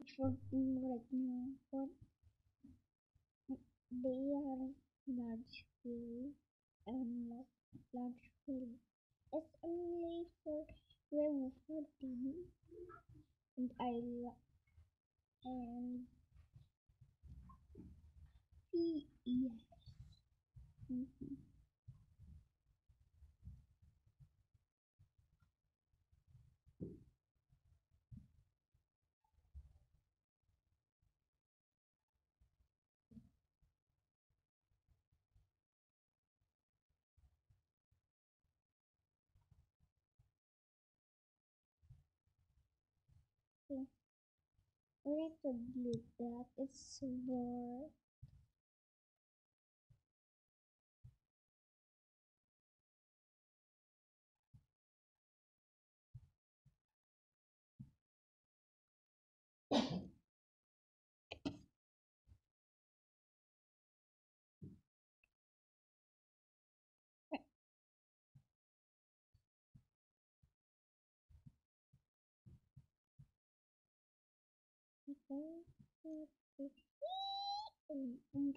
working right now, but they are large scale and large scale. It's only for level 14 and and yes. Mhm. So we have to believe that it's war. And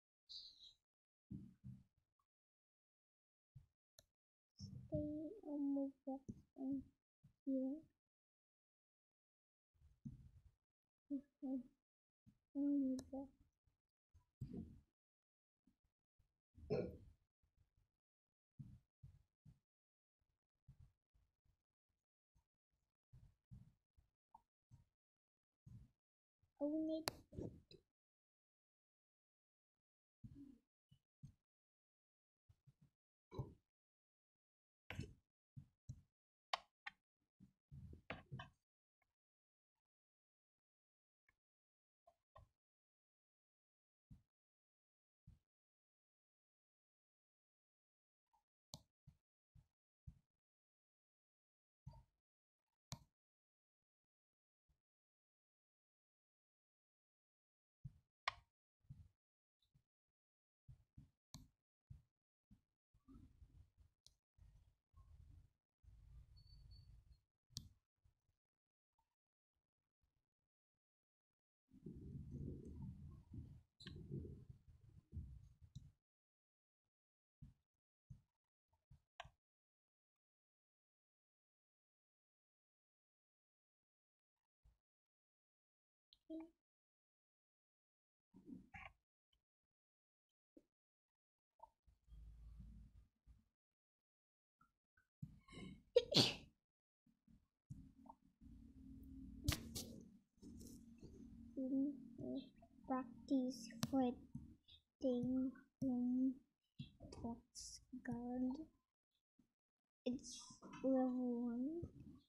stay on the box and here. On the box. I will need practice fighting in box guard. It's level 1.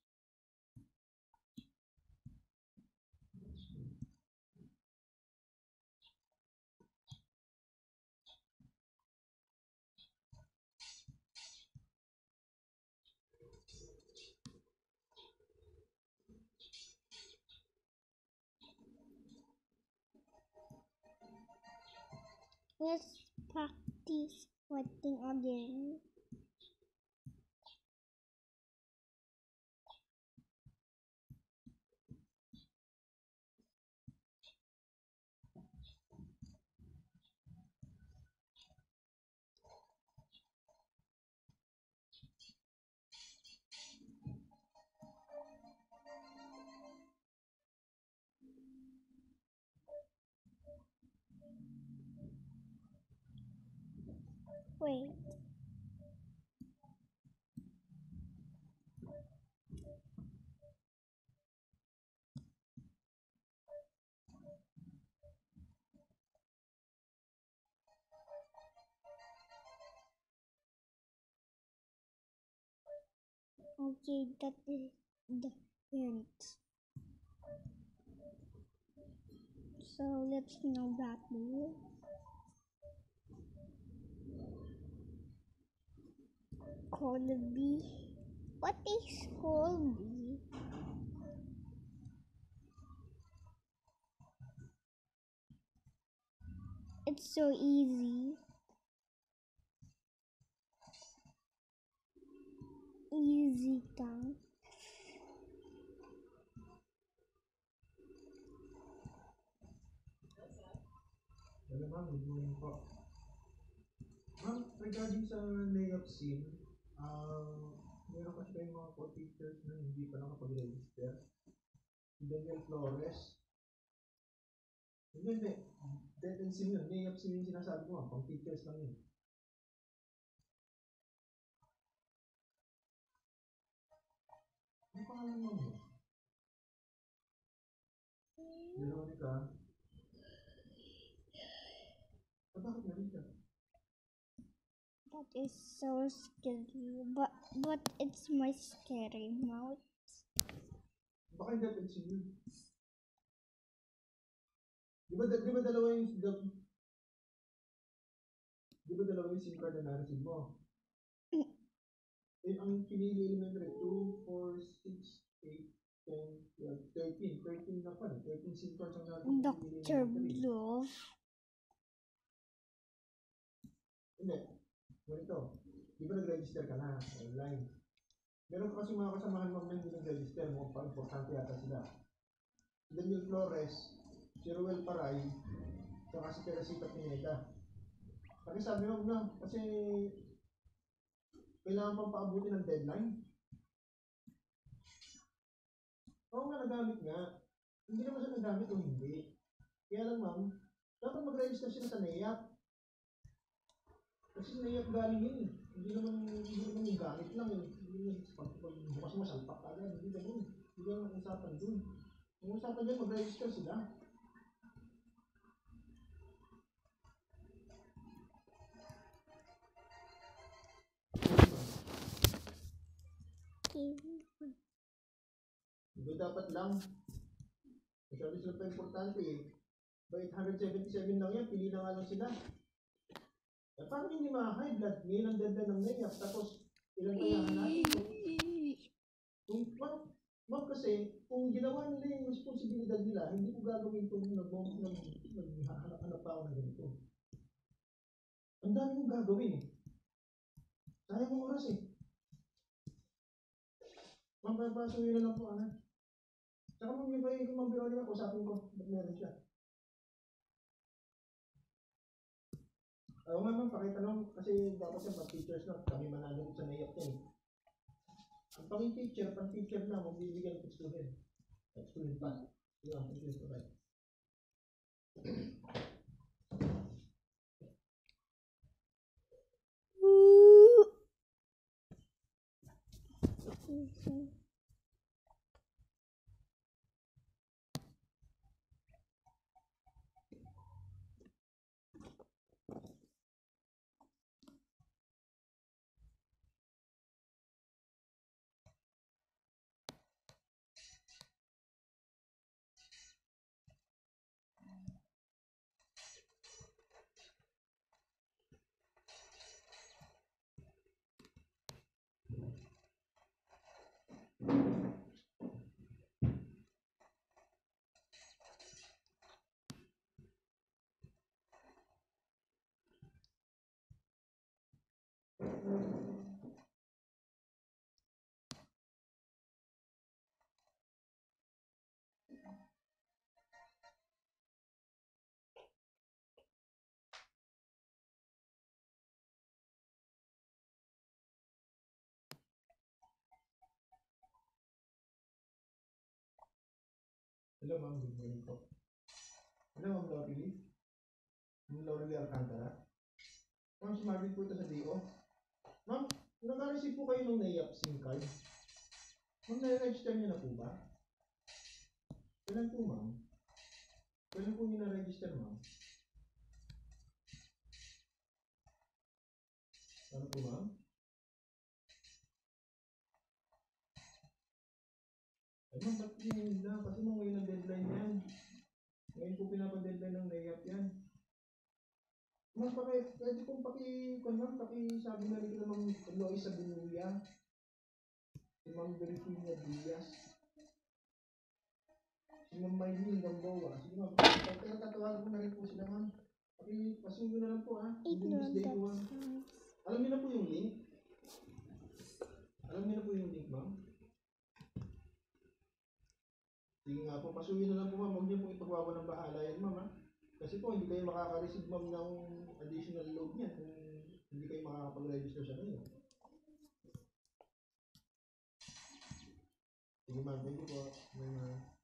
Let's practice fighting again. Wait, okay, that is the hint. So let's now battle. Colby. What is Colby? It's so easy. Easy tongue. Hello ma'am, good morning po. Ma'am, regarding sa layup sim, meron kasi kayong mga co-teachers na hindi pa nakapag-register. Si Daniel Flores. Hindi. Dead end sim yun. Layup sim yung sinasabi ko ma'am, pang teachers lang yun. Ano pangalan ma'am mo? Veronica. Bakit meron siya? That is so scary. But it's my scary mouth. Baka yung dead end sim yun. Di ba dalawa yung SIM card na na-receive mo? Eh, ang pinili elementary, 2, 4, 6, 8, 10, 12, 13. 13 na pa. 13 SIM cards ang natin pinili Dr. elementary. Blue. Hindi. Ganito. Di ba nag-register ka na online? Meron ka kasi mga kasamahan mo na hindi nag-register mo. Pa-importante yata sila. Daniel Flores, si Ruel Paray, saka si Teresita Pineda. Kasi sabi mo na, kasi kailangan pang paabuti ng deadline. Oo nga, nagamit nga. Hindi naman siya nagamit o hindi. Kaya lang ma'am, dapat mag-register sila sa NAIAP. Kasi NAIAP galing yun eh. Hindi naman yung gamit lang eh. Hindi naman pagbukas mo salpak agad. Hindi ganun. Hindi ganun ang usapan dun. Ang usapan dyan, mag-register sila. Hindi dapat lang. Masyado sila pa importante eh. Ba 877 lang yan, pili na nga lang sila. Eh, paano hindi ma-high blood? Ngayon ang deadline ng NAIAP, tapos ilang bayahan natin kung ma'am kasi, kung ginawa nila yung responsibilidad nila, hindi ko gagawin itong naghahanap pa ako ng ganito. Ang dami kong gagawin eh. Sayang ang oras eh. Ma'am, papasuhin na lang po, ano. Saka ma'am, yung kay Ma'am Veronica, usapin ko, ba't meron siya? Oo nga ma'am, pakitanong, kasi dapat siya pang-teachers na, kami mananong sa NAIAP yan eh. Ang pang-teacher na, magbibigyan ng student. Student pa. Yeah, thank you, right. Hello ma'am, good morning po. Hello ma'am Laurelie. Ma'am Laurelie Alcantara. Ma'am, si Marvin po ito sa DO. Ma'am, naka-receive po kayo ng NAIAP SIM card? Ma'am, na-register niyo na po ba? Kailan po ma'am? Kailan po niyo na-register ma'am? Ano po ma'am? Ay ma'am, ba't yun na? Kasi ma'am, ngayon ang deadline yan. Ngayon po pinapa-deadline ng NAIAP yan. Ma'am, pwede pong sabi na rin kita ma'am Lois Sabinuya. Si ma'am Virginia Diaz. Si ma'am Maylene Gamboa. Sige ma'am, tatawagan ko na rin po sila ma'am. Pasuyo na lang po ha. English Day po ha. Alam niyo na po yung link? Alam niyo na po yung link ma'am? Sige nga po, pasuyo na lang po ma'am. Huwag niyo po ipagwawa ng bahala yan ma'am ha. Kasi po, hindi kayo makaka-receive ma'am ng additional load niya kung hindi kayo makakapag-register sa ngayon. Sige ma'am, thank you po. Bye ma'am.